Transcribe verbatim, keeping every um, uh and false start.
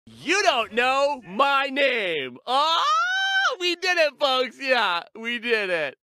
You don't know my name. Oh, we did it, folks. Yeah, we did it.